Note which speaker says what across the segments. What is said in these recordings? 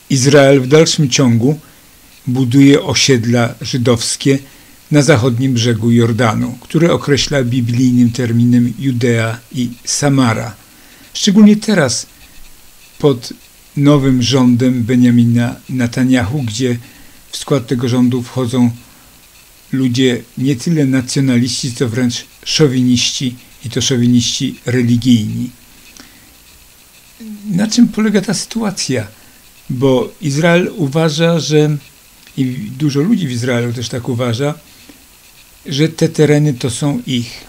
Speaker 1: Izrael w dalszym ciągu buduje osiedla żydowskie na zachodnim brzegu Jordanu, które określa biblijnym terminem Judea i Samara. Szczególnie teraz pod nowym rządem Benjamina Netanjahu, gdzie w skład tego rządu wchodzą ludzie nie tyle nacjonaliści, co wręcz szowiniści, i to szowiniści religijni. Na czym polega ta sytuacja? Bo Izrael uważa, że, i dużo ludzi w Izraelu też tak uważa, że te tereny to są ich,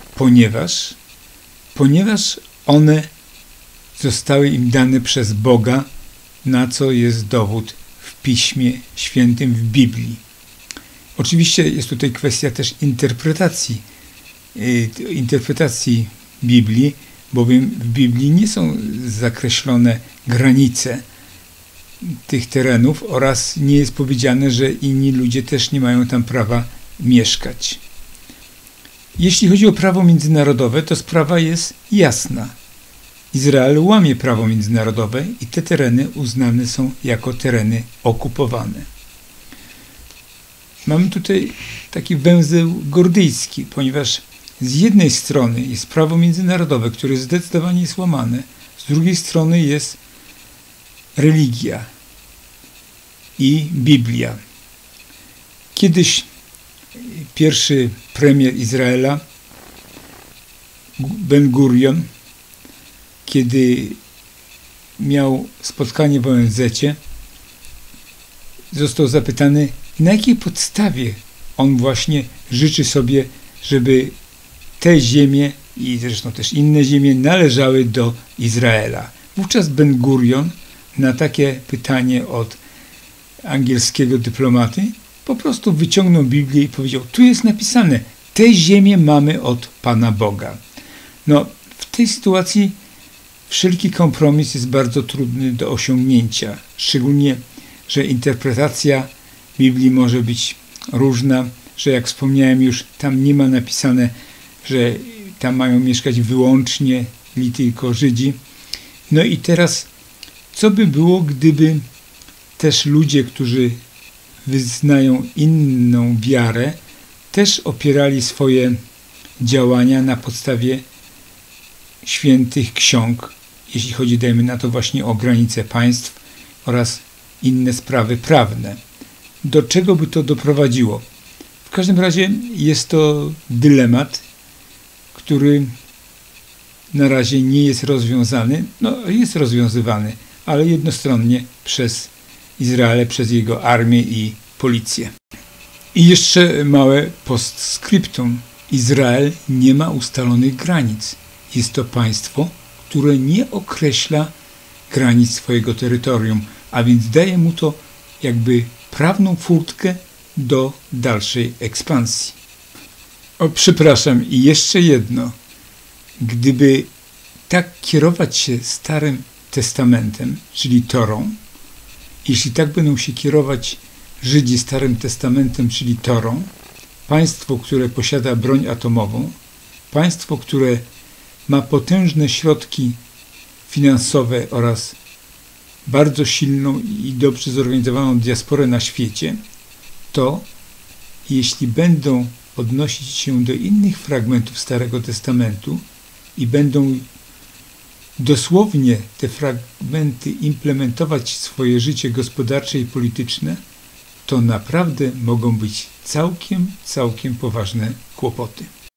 Speaker 1: ponieważ one zostały im dane przez Boga, na co jest dowód w Piśmie Świętym, w Biblii. Oczywiście jest tutaj kwestia też interpretacji Biblii, bowiem w Biblii nie są zakreślone granice tych terenów oraz nie jest powiedziane, że inni ludzie też nie mają tam prawa mieszkać. Jeśli chodzi o prawo międzynarodowe, to sprawa jest jasna. Izrael łamie prawo międzynarodowe i te tereny uznane są jako tereny okupowane. Mamy tutaj taki węzeł gordyjski, ponieważ z jednej strony jest prawo międzynarodowe, które zdecydowanie jest łamane, z drugiej strony jest religia i Biblia. Kiedyś pierwszy premier Izraela, Ben Gurion, kiedy miał spotkanie w ONZ-cie, został zapytany, na jakiej podstawie on właśnie życzy sobie, żeby te ziemie i zresztą też inne ziemie należały do Izraela. Wówczas Ben Gurion na takie pytanie od angielskiego dyplomaty po prostu wyciągnął Biblię i powiedział, tu jest napisane, te ziemię mamy od Pana Boga. No, w tej sytuacji wszelki kompromis jest bardzo trudny do osiągnięcia, szczególnie, że interpretacja Biblii może być różna, że jak wspomniałem już, tam nie ma napisane, że tam mają mieszkać wyłącznie tylko Żydzi. No i teraz, co by było, gdyby też ludzie, którzy wyznają inną wiarę, też opierali swoje działania na podstawie świętych ksiąg, jeśli chodzi, dajmy na to, właśnie o granice państw oraz inne sprawy prawne. Do czego by to doprowadziło? W każdym razie jest to dylemat, który na razie nie jest rozwiązany. No, jest rozwiązywany, ale jednostronnie przez Izrael, przez jego armię i policję. I jeszcze małe postscriptum. Izrael nie ma ustalonych granic. Jest to państwo, które nie określa granic swojego terytorium, a więc daje mu to jakby prawną furtkę do dalszej ekspansji. O, przepraszam, i jeszcze jedno. Gdyby tak kierować się Starym Testamentem, czyli Torą, jeśli tak będą się kierować Żydzi Starym Testamentem, czyli Torą, państwo, które posiada broń atomową, państwo, które ma potężne środki finansowe oraz bardzo silną i dobrze zorganizowaną diasporę na świecie, to jeśli będą odnosić się do innych fragmentów Starego Testamentu i będą dosłownie te fragmenty implementować w swoje życie gospodarcze i polityczne, to naprawdę mogą być całkiem poważne kłopoty.